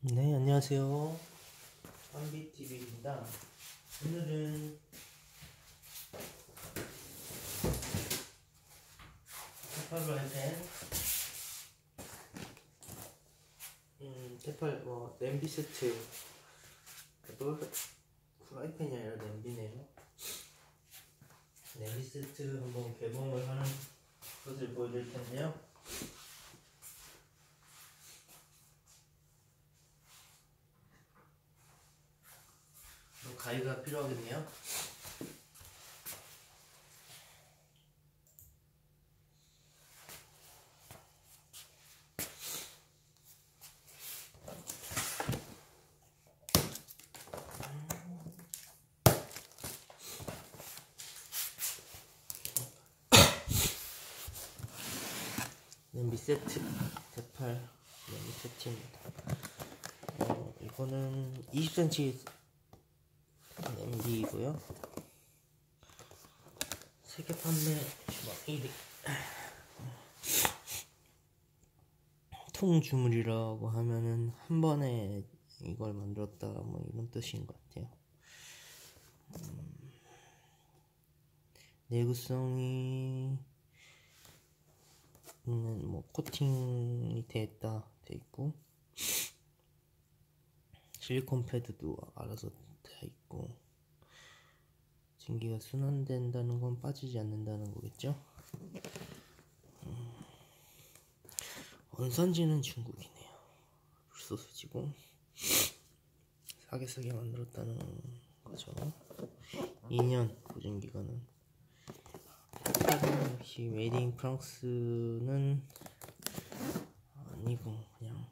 네, 안녕하세요. 한비TV입니다. 오늘은 테팔로 할땐 테팔 냄비 세트. 또 프라이팬이 아니라 냄비네요. 냄비 세트 한번 개봉을 하는 것을 보여드릴 텐데요. 가위가 필요하겠네요. 냄비 세트, 테팔 냄비 세트입니다. 이거는 20cm 냄비이고요. 세계 판매 1위. 통주물이라고 하면은 한 번에 이걸 만들었다 뭐 이런 뜻인 것 같아요. 내구성이 있는 뭐 코팅이 돼 있고 실리콘 패드도 알아서 돼 있고 전기가 순환된다는 건 빠지지 않는다는 거겠죠. 원산지는 중국이네요. 불소스지고 싸게 만들었다는 거죠. 2년 보증기간은. 역시 메이드 인 프랑스는 아니고 그냥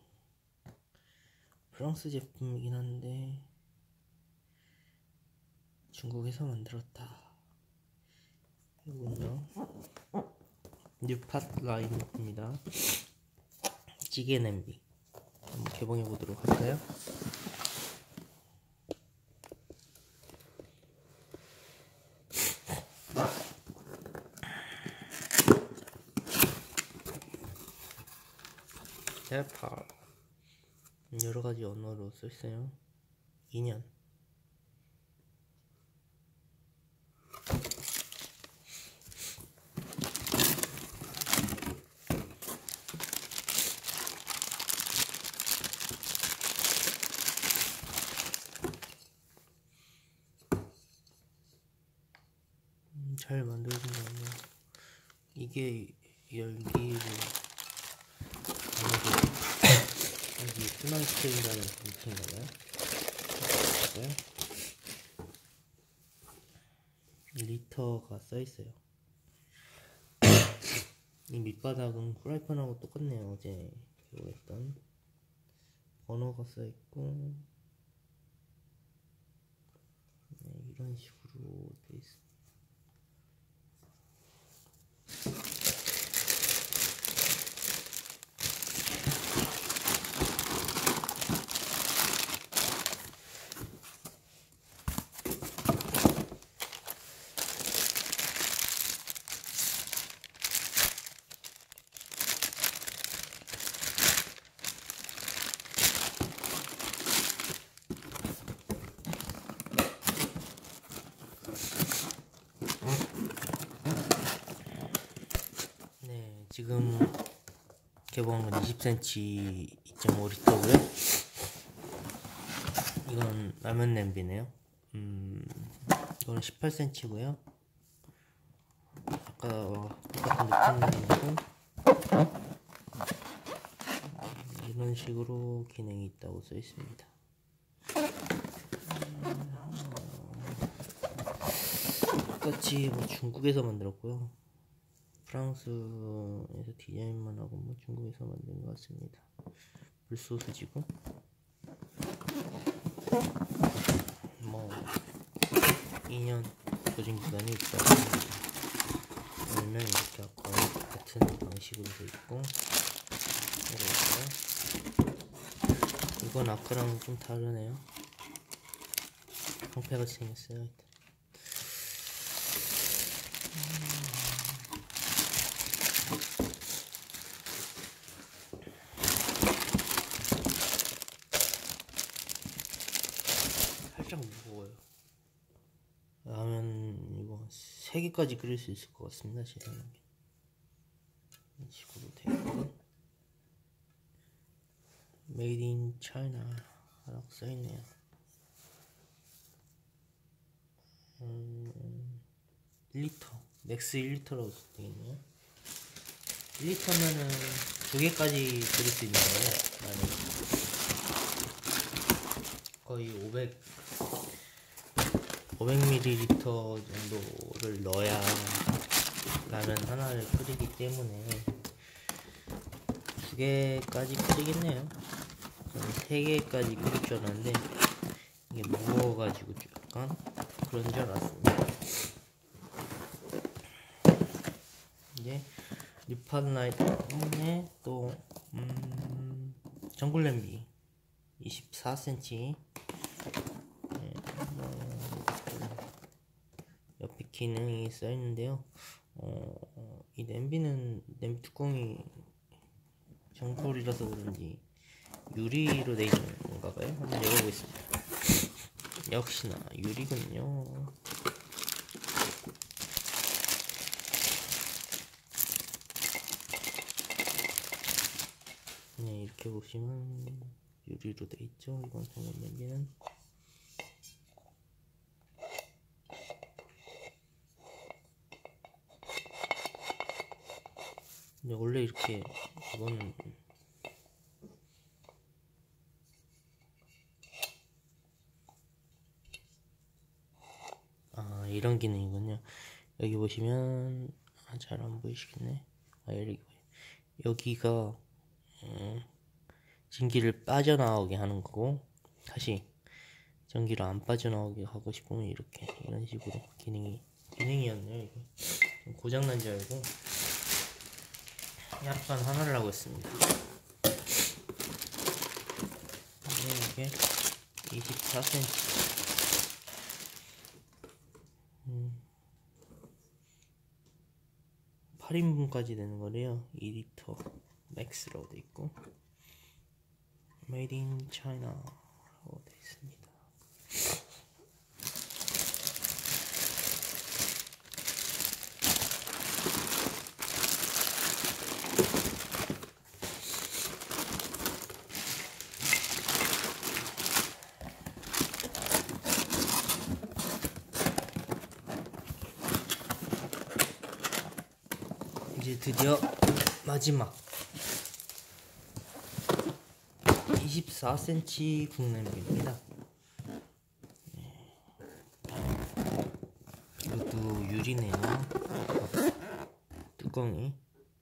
프랑스 제품이긴 한데 중국에서 만들었다. 이거는요 뉴팟 라인입니다. 찌개 냄비 한번 개봉해 보도록 할까요? 테팔 여러가지 언어로 써있어요. 2년. 잘 만들어진 거 같네요. 이게 열기를 여기 스마트인다는 부품인가요? 리터가 써있어요. 이 밑바닥은 프라이팬하고 똑같네요. 어제 개봉했던 번호가 써있고 네, 이런 식으로 돼 있습니다. 네, 지금 개봉한 건 20cm 2.5L고요. 이건 라면 냄비네요. 이거는 18cm고요. 아까 똑같은 느낌이고 이런 식으로 기능이 있다고 써 있습니다. 똑같이 뭐 중국에서 만들었고요. 프랑스에서 디자인만 하고 뭐 중국에서 만든 것 같습니다. 불소스지고 뭐 2년 보증기간이 있다고 보면 이렇게 아까 같은 방식으로 돼 있고 이건 아까랑 좀 다르네요. 방패같이 생겼어요. 3개까지 그릴 수 있을 것 같습니다. 제 생각에. 이런 식으로 되고 Made in China 라고 써있네요. 1리터 맥스 1리터라고 써있네요. 1리터면은 2개까지 그릴 수 있는 거예요. 거의 500ml 정도를 넣어야 라면 하나를 끓이기 때문에 2개까지 끓이겠네요. 저는 3개까지 끓일 줄 알았는데 이게 무거워가지고 약간 그런 줄 알았습니다. 이제 뉴판라이트에 또 전골 냄비 24cm. 네, 옆에 기능이 써있는데요. 이 냄비는 냄비 뚜껑이 전골이라서 그런지 유리로 되어 있는 건가 봐요. 한번 열어보겠습니다. 역시나 유리군요. 네, 이렇게 보시면 유리로 되어 있죠. 이번 전골 냄비는. 근데 원래 이렇게 이거는 이런 기능이군요. 여기 보시면 잘 안 보이시겠네. 여기가 전기를 빠져나오게 하는 거고, 다시 전기를 안 빠져나오게 하고 싶으면 이렇게 이런 식으로 기능이었네요. 이거 고장난 줄 알고 약간 화나를 하고 있습니다. 이게 24cm 8인분까지 되는 거래요. 2리터 맥스라고 돼 있고 Made in China라고 돼 있습니다. 이제 드디어 마지막 24cm 국냄비입니다. 이것도 유리네요. 뚜껑이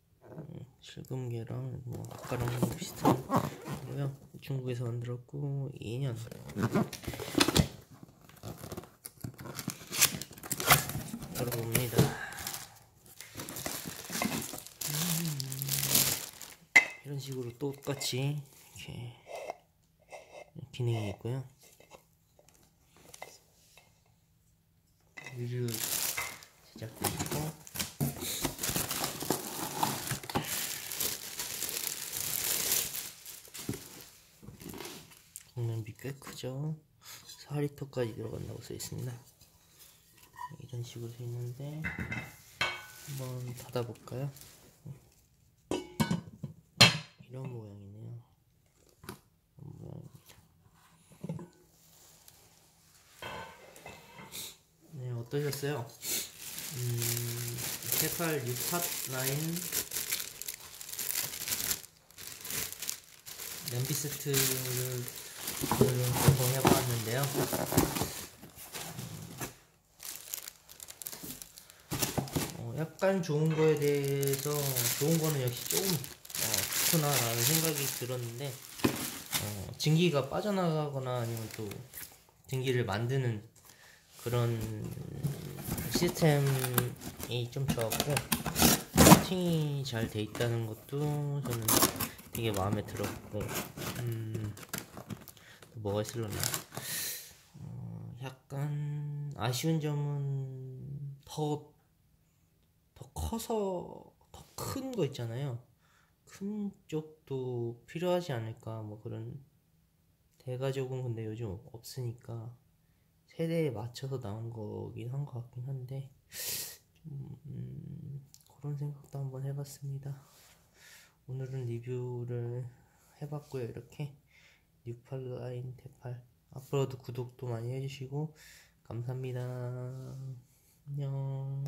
실금계랑 뭐 아까랑 비슷한 거고요. 중국에서 만들었고 2년 열어봅니다. 이런 식으로 똑같이 이렇게 기능이 있고요. 유리로 제작되어 있고 국냄비 꽤 크죠. 4리터까지 들어간다고 써 있습니다. 이런 식으로 돼 있는데 한번 닫아볼까요? 이런 모양이네요. 이런 모양입니다. 네, 어떠셨어요? 테팔 뉴팟9 냄비 세트를 공개해보았는데요. 약간 좋은 거에 대해서 좋은 거는 역시 조금 좋구나 라는 생각이 들었는데 증기가 빠져나가거나 아니면 또 증기를 만드는 그런 시스템이 좀 좋았고 세팅이 잘 돼 있다는 것도 저는 되게 마음에 들었고 또 뭐가 있을려나 약간 아쉬운 점은 더 커서 더 큰 거 있잖아요. 큰 쪽도 필요하지 않을까 뭐 그런 대가족은 근데 요즘 없으니까 세대에 맞춰서 나온 거긴 한 것 같긴 한데 그런 생각도 한번 해봤습니다. 오늘은 리뷰를 해봤고요. 이렇게 뉴팔라인 대팔, 앞으로도 구독도 많이 해주시고 감사합니다. 안녕.